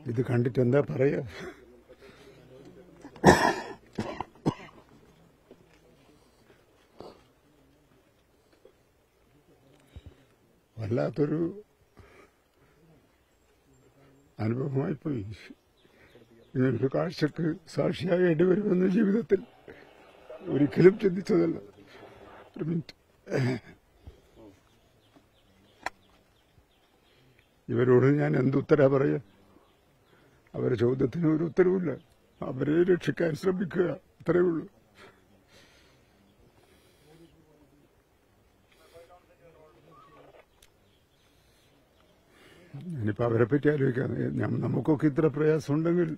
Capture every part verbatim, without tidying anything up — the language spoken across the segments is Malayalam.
ഇത് കണ്ടിട്ട് എന്താ പറയാ? വല്ലാത്തൊരു അനുഭവമായിപ്പോയി. ഇങ്ങനൊരു കാഴ്ചക്ക് സാക്ഷിയാകേണ്ടി വരുമെന്ന് ജീവിതത്തിൽ ഒരിക്കലും ചിന്തിച്ചതല്ല. ഒരു മിനിറ്റ്. ഇവരോട് ഞാൻ എന്തുത്തരാ പറയാ? അവരുടെ ചോദ്യത്തിന് ഒരു ഉത്തരവില്ല. അവരെ രക്ഷിക്കാൻ ശ്രമിക്കുക, അത്രയേ ഉള്ളൂ. ഞാനിപ്പോൾ അവരെ പറ്റി ആലോചിക്കാം. നമുക്കൊക്കെ ഇത്ര പ്രയാസം ഉണ്ടെങ്കിൽ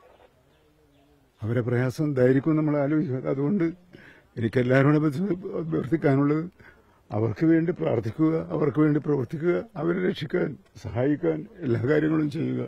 അവരെ പ്രയാസം ധൈര്യക്കും നമ്മൾ ആലോചിക്കുക. അതുകൊണ്ട് എനിക്ക് എല്ലാവരോടും അഭ്യർത്ഥിക്കാനുള്ളത്, അവർക്ക് വേണ്ടി പ്രാർത്ഥിക്കുക, അവർക്ക് വേണ്ടി പ്രവർത്തിക്കുക, അവരെ രക്ഷിക്കാൻ സഹായിക്കാൻ എല്ലാ കാര്യങ്ങളും ചെയ്യുക.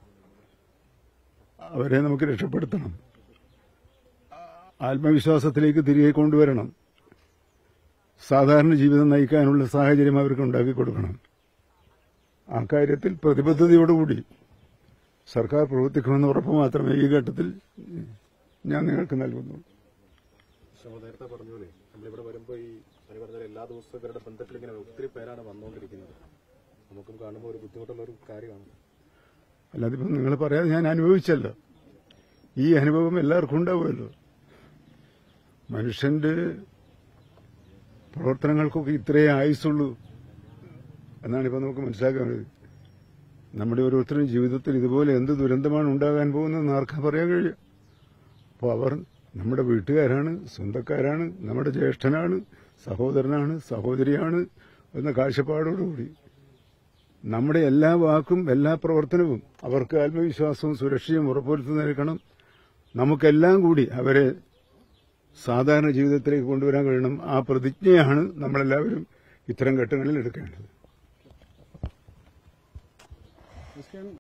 അവരെ നമുക്ക് രക്ഷപ്പെടുത്തണം, ആത്മവിശ്വാസത്തിലേക്ക് തിരികെ കൊണ്ടുവരണം, സാധാരണ ജീവിതം നയിക്കാനുള്ള സാഹചര്യം അവർക്ക് ഉണ്ടാക്കി കൊടുക്കണം. ആ കാര്യത്തിൽ പ്രതിബദ്ധതയോടുകൂടി സർക്കാർ പ്രവർത്തിക്കുമെന്ന ഉറപ്പ് മാത്രമേ ഈ ഘട്ടത്തിൽ ഞാൻ നിങ്ങൾക്ക് നൽകുന്നുള്ളൂ. നേരത്തെ പറഞ്ഞോളേ, നമ്മളിവിടെ വരുമ്പോൾ ഈ എല്ലാ ദിവസവും ഇവരുടെ ബന്ധത്തിൽ ഇങ്ങനെ ഒത്തിരി പേരാണ് വന്നുകൊണ്ടിരിക്കുന്നത്. നമുക്കും കാണുമ്പോൾ ഒരു ബുദ്ധിമുട്ടുള്ള ഒരു കാര്യമാണ്. അല്ലാതിപ്പം നിങ്ങൾ പറയാതെ ഞാൻ അനുഭവിച്ചല്ലോ. ഈ അനുഭവം എല്ലാവർക്കും ഉണ്ടാവുമല്ലോ. മനുഷ്യന്റെ പ്രവർത്തനങ്ങൾക്കൊക്കെ ഇത്രയേ ആയുസുള്ളൂ എന്നാണ് ഇപ്പം നമുക്ക് മനസ്സിലാക്കുന്നത്. നമ്മുടെ ഓരോരുത്തരും ജീവിതത്തിൽ ഇതുപോലെ എന്ത് ദുരന്തമാണ് ഉണ്ടാകാൻ പോകുന്നതെന്ന് ആർക്കാ പറയാൻ കഴിയുക? അപ്പോൾ അവർ നമ്മുടെ വീട്ടുകാരാണ്, സ്വന്തക്കാരാണ്, നമ്മുടെ ജ്യേഷ്ഠനാണ്, സഹോദരനാണ്, സഹോദരിയാണ് എന്ന കാഴ്ചപ്പാടോടുകൂടി നമ്മുടെ എല്ലാ വാക്കും എല്ലാ പ്രവർത്തനവും അവർക്ക് ആത്മവിശ്വാസവും സുരക്ഷയും ഉറപ്പുവരുത്തി നൽകണം. നമുക്കെല്ലാം കൂടി അവരെ സാധാരണ ജീവിതത്തിലേക്ക് കൊണ്ടുവരാൻ കഴിയണം. ആ പ്രതിജ്ഞയാണ് നമ്മളെല്ലാവരും ഇത്തരം ഘട്ടങ്ങളിൽ എടുക്കേണ്ടത്.